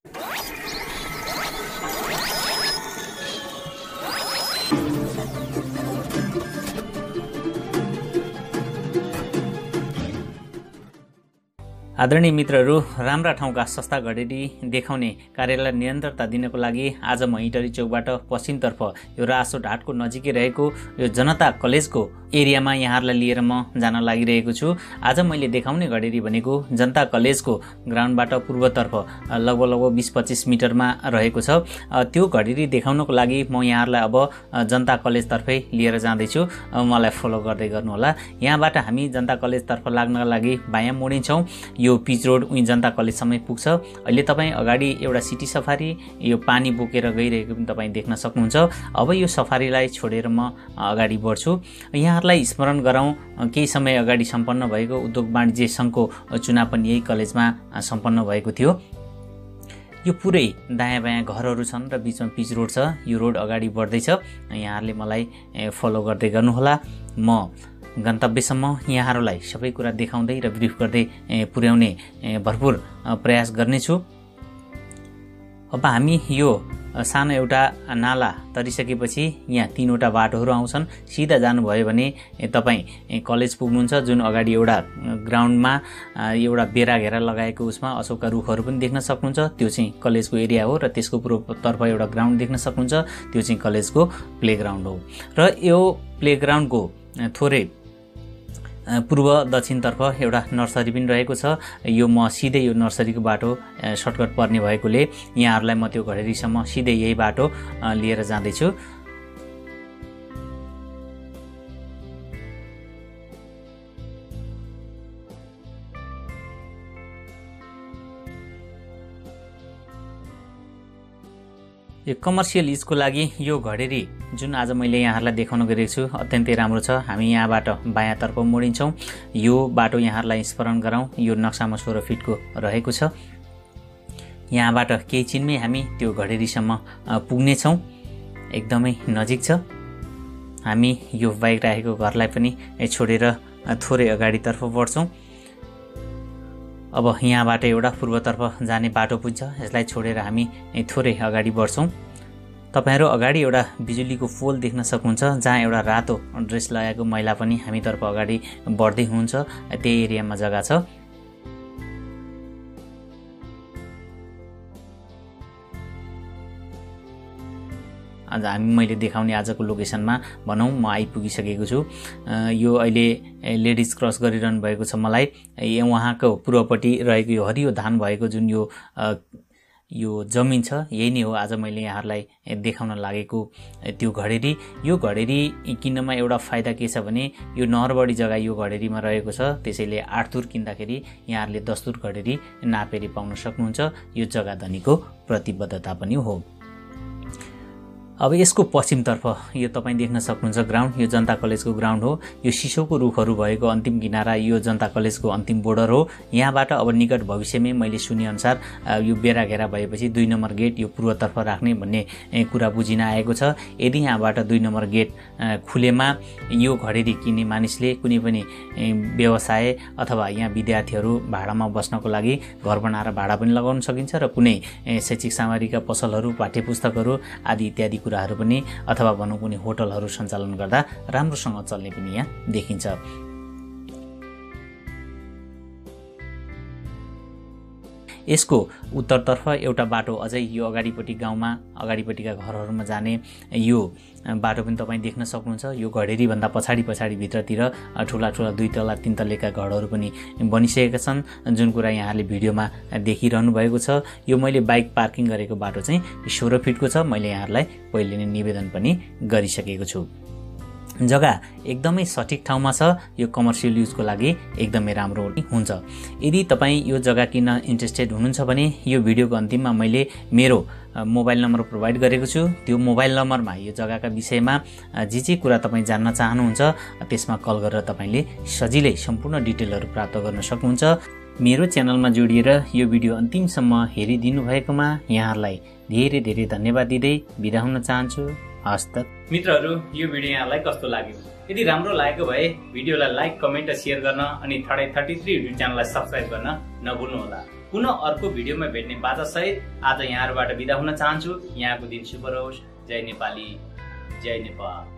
आदरणीय मित्रहरू, राम्रा ठाउँका सस्ता घडेरी देखाउने कार्यलाई निरन्तरता दिनको लागि आज म इटरी चौकबाट पश्चिमतर्फ यो रासो ढाटको नजिकै रहेको यो जनता कलेजको एरियामा यहाँहरूलाई लिएर म जान लागिरहेको छु। आज मैले देखाउने घडेरी भनेको जनता कलेजको ग्राउन्डबाट पूर्वतर्फ लगभग 20-25 मिटरमा रहेको छ। त्यो घडेरी देखाउनको लागि म यहाँहरूलाई अब जनता कलेजतर्फै लिएर जाँदैछु। मलाई फलो गर्दै गर्नुहोला। यहाँबाट हामी जनता कलेजतर्फ लाग्नका लागि बायाँ मोडिन्छौँ। यो पिच रोड उही जनता कलेजसम्मै पुग्छ। अहिले तपाईँ अगाडि एउटा सिटी सफारी यो पानी बोकेर गइरहेको पनि तपाईँ देख्न सक्नुहुन्छ। अब यो सफारीलाई छोडेर म अगाडि बढ्छु। यहाँहरूलाई स्मरण गराउँ, केही समय अगाडि सम्पन्न भएको उद्योग वाणिज्य सङ्घको चुनाव पनि यही कलेजमा सम्पन्न भएको थियो। यो पुरै दायाँ बायाँ घरहरू छन् र बिचमा पिच रोड छ। यो रोड अगाडि बढ्दैछ। यहाँहरूले मलाई फलो गर्दै गर्नुहोला। म गन्तव्यसम्म यहाँहरूलाई सबै कुरा देखाउँदै र ब्रिफ गर्दै पुर्याउने भरपुर प्रयास गर्नेछु। अब हामी यो सानो एउटा नाला तरिसकेपछि यहाँ 3वटा बाटोहरू आउँछन्। सिधा जानुभयो भने तपाईँ कलेज पुग्नुहुन्छ, जुन अगाडि एउटा ग्राउन्डमा एउटा बेरा घेरा लगाएको उसमा अशोकका रुखहरू पनि देख्न सक्नुहुन्छ। त्यो चाहिँ कलेजको एरिया हो र त्यसको पूर्वतर्फ एउटा ग्राउन्ड देख्न सक्नुहुन्छ। त्यो चाहिँ कलेजको प्लेग्राउन्ड हो र यो प्लेग्राउन्डको थोरै पूर्व दक्षिणतर्फ एउटा नर्सरी पनि रहेको छ। यो म सिधै यो नर्सरीको बाटो सर्टकट पर्ने भएकोले यहाँहरूलाई म त्यो घडेरीसम्म सिधै यही बाटो लिएर जाँदैछु। यो कमर्सियल युजको लागि यो घडेरी जुन आज मैले यहाँहरूलाई देखाउन गएको छु अत्यन्तै राम्रो छ। हामी यहाँबाट बायाँतर्फ मोडिन्छौँ। यो बाटो यहाँहरूलाई स्मरण गराउँ, यो नक्सामा 16 फिटको रहेको छ। यहाँबाट केही छिनमै हामी त्यो घडेरीसम्म पुग्नेछौँ। एकदमै नजिक छ। हामी यो बाइक राखेको घरलाई पनि छोडेर थोरै अगाडितर्फ बढ्छौँ। अब यहाँबाट एउटा पूर्वतर्फ जाने बाटो पुग्छ। यसलाई छोडेर हामी थोरै अगाडि बढ्छौँ। तपाईहरु अगाडि एउटा बिजुलीको पोल देख्न सक्नुहुन्छ, जहाँ एउटा रातो ड्रेस लगाएको महिला पनि हामीतर्फ अगाडि बढ्दै हुनुहुन्छ। त्यही एरियामा जग्गा छ। आज मैले देखाउने आजको लोकेसनमा भनौँ म आइपुगिसकेको छु। यो अहिले लेडिज क्रस गरिरहनु भएको छ। मलाई उहाँको पूर्वपट्टि रहेको यो हरियो धान भएको जुन यो जमिन छ, यही नै हो आज मैले यहाँहरूलाई देखाउन लागेको त्यो घडेरी। यो घडेरी किन्नमा एउटा फाइदा के छ भने यो नहरबडी जग्गा यो घडेरीमा रहेको छ। त्यसैले 8 तुर किन्दाखेरि यहाँहरूले 10 तुर घडेरी नापेरी पाउन सक्नुहुन्छ। यो जग्गा धनीको प्रतिबद्धता पनि हो। अब यसको पश्चिमतर्फ यो तपाईँ देख्न सक्नुहुन्छ ग्राउन्ड, यो जनता कलेजको ग्राउन्ड हो। यो सिसोको रुखहरू भएको अन्तिम किनारा यो जनता कलेजको अन्तिम बोर्डर हो। यहाँबाट अब निकट भविष्यमै मैले सुनेअनुसार यो बेरा घेरा भएपछि 2 नम्बर गेट यो पूर्वतर्फ राख्ने भन्ने कुरा बुझिन आएको छ। यदि यहाँबाट 2 नम्बर गेट खुलेमा यो घडेरी किन्ने मानिसले कुनै पनि व्यवसाय अथवा यहाँ विद्यार्थीहरू भाडामा बस्नको लागि घर बनाएर भाडा पनि लगाउन सकिन्छ र कुनै शैक्षिक सामग्रीका पसलहरू, पाठ्यपुस्तकहरू आदि इत्यादि कुराहरू पनि अथवा भनौँ कुनै होटलहरू सञ्चालन गर्दा राम्रोसँग चल्ने पनि यहाँ देखिन्छ। यसको उत्तरतर्फ एउटा बाटो अझै यो अगाडिपट्टि गाउँमा अगाडिपट्टिका घरहरूमा जाने यो बाटो पनि तपाईँ देख्न सक्नुहुन्छ। यो घडेरी भन्दा पछाडि भित्रतिर ठुला 2 तला 3 तलेका घरहरू पनि बनिसकेका छन्, जुन कुरा यहाँले भिडियोमा देखिरहनु भएको छ। यो मैले बाइक पार्किङ गरेको बाटो चाहिँ 16 फिटको छ। मैले यहाँलाई पहिले नै निवेदन पनि गरिसकेको छु। जग्गा एकदमै सठिक ठाउँमा छ। यो कमर्सियल युजको लागि एकदमै राम्रो हुन्छ। यदि तपाईँ यो जग्गा किन्न इन्ट्रेस्टेड हुनुहुन्छ भने यो भिडियोको अन्तिममा मैले मेरो मोबाइल नम्बर प्रोभाइड गरेको छु। त्यो मोबाइल नम्बरमा यो जग्गाका विषयमा जे कुरा तपाईँ जान्न चाहनुहुन्छ त्यसमा कल गरेर तपाईँले सजिलै सम्पूर्ण डिटेलहरू प्राप्त गर्न सक्नुहुन्छ। मेरो च्यानलमा जोडिएर यो भिडियो अन्तिमसम्म हेरिदिनु भएकोमा यहाँहरूलाई धेरै धेरै धन्यवाद दिँदै बिदा हुन चाहन्छु। हस्त मित्रहरू, यो भिडियो यहाँलाई कस्तो लाग्यो? यदि राम्रो लागेको भए भिडियोलाई लाइक, कमेन्ट र शेयर गर्न अनि 33 युट्युब च्यानललाई सब्स्क्राइब गर्न नभुल्नुहोला। पुनः अर्को भिडियोमा भेट्ने बाचासहित आज यहाँहरूबाट बिदा हुन चाहन्छु। यहाँको दिन शुभ रहोस्। जय नेपाली, जय नेपाल।